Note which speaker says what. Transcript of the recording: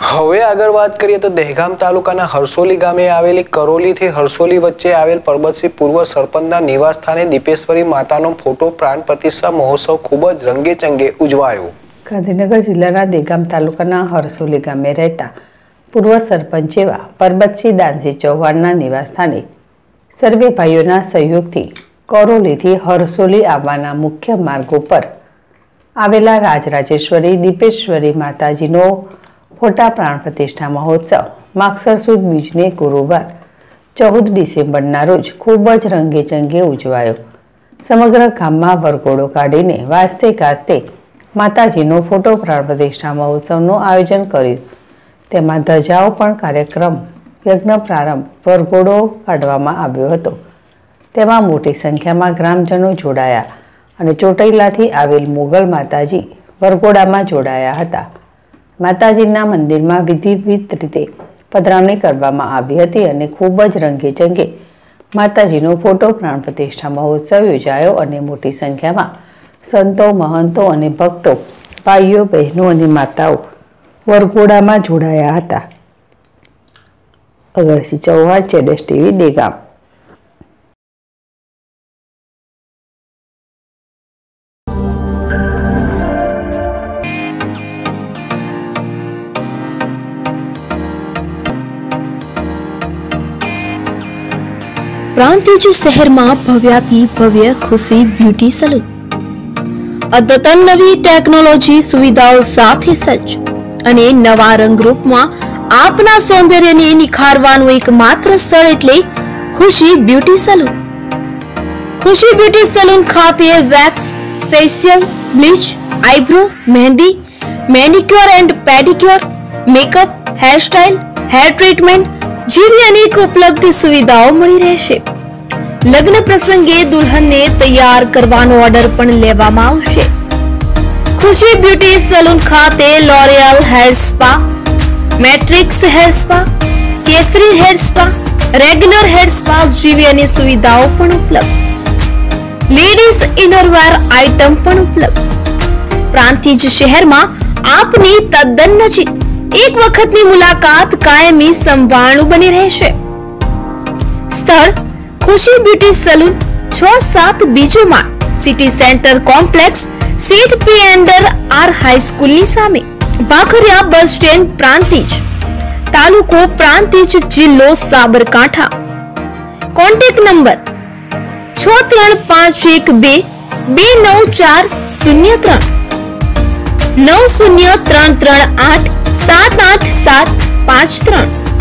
Speaker 1: હવે આગળ વાત કરીએ તો દહેગામ તાલુકાના હરસોલી ગામે આવેલી કરોલીથી હરસોલી વચ્ચે આવેલ પરબતસિંહ પૂર્વ સરપંચના નિવાસ સ્થાને દીપેશ્વરી માતાનો ફોટો પ્રાણ પ્રતિષ્ઠા મહોત્સવ ખૂબ જ રંગેચંગે ઉજવાયો।
Speaker 2: ગાંધીનગર જિલ્લાના દહેગામ તાલુકાના હરસોલી ગામે રહેતા પૂર્વ સરપંચ એવા પરબતસિંહ દાનસિંહ ચૌહાણના નિવાસ સ્થાને સર્વે ભાઈઓના સહયોગથી કરોલીથી હરસોલી આવવાના મુખ્ય માર્ગો પર આવેલા રાજરાજેશ્વરી દીપેશ્વરી માતાજીનો ફોટા પ્રાણ પ્રતિષ્ઠા મહોત્સવ માગસર સુદ બીજને ગુરુવાર 14 ડિસેમ્બરના રોજ ખૂબ જ રંગેચંગે ઉજવાયો। સમગ્ર ગામમાં વરઘોડો કાઢીને વાજતે ગાજતે માતાજીનો ફોટો પ્રાણ પ્રતિષ્ઠા મહોત્સવનું આયોજન કર્યું। તેમાં ધજાઓ પણ કાર્યક્રમ યજ્ઞ પ્રારંભ વરઘોડો કાઢવામાં આવ્યો હતો। તેમાં મોટી સંખ્યામાં ગ્રામજનો જોડાયા અને ચોટીલાથી આવેલ મોગલ માતાજી વરઘોડામાં જોડાયા હતા। માતાજીના મંદિરમાં વિધિવત રીતે પધરામણી કરવામાં આવી હતી અને ખૂબ જ રંગેચંગે માતાજીનો ફોટો પ્રાણ પ્રતિષ્ઠા મહોત્સવ યોજાયો અને મોટી સંખ્યામાં સંતો મહંતો અને ભક્તો ભાઈઓ બહેનો અને માતાઓ વરઘોડામાં જોડાયા હતા। અગરસિંહ ચૌહાણ, ચેડેશ ટીવી, દહેગામ।
Speaker 3: પ્રાંતિજ શહેરમાં ભવ્યાથી ભવ્ય ખુશી બ્યુટી સલૂન અદ્યતન નવી ટેકનોલોજી સુવિધાઓ સાથે સજ્જ અને નવા રંગરૂપમાં આપના સૌંદર્યને નિખારવાનું એકમાત્ર સ્થળ એટલે Khushi beauty salon. Khushi beauty salon ખાતે wax, facial, bleach, eyebrow, mehndi, manicure and pedicure, makeup, hairstyle, hair treatment જેવી અનેક ઉપલબ્ધ સુવિધાઓ મળી રહેશે। લગ્ન પ્રસંગે દુલ્હનને તૈયાર કરવાનો ઓર્ડર પણ લેવામાં આવશે। ખુશી બ્યુટી સલૂન ખાતે L'Oreal hair spa, Matrix hair spa, Kesari hair spa, regular hair spa જેવી અનેક સુવિધાઓ પણ ઉપલબ્ધ। લેડીઝ ઇનરવેર આઇટમ પણ ઉપલબ્ધ। પ્રાંતિજ શહેરમાં આપની તદ્દન નજીક એક વખતની મુલાકાત કાયમી સંભાળનું બની રહેશે। સ્થળ ખુશી બ્યુટી સલૂન 6-7 બીજો માળ, સિટી સેન્ટર કોમ્પ્લેક્સ, સીટ પી અંડર આર હાઈસ્કૂલની સામે, ભાખરિયા બસ સ્ટેન્ડ, પ્રાંતિજ, તાલુકો પ્રાંતિજ, જિલ્લો સાબરકાંઠા। Contact number 63512 29403 90338 78753।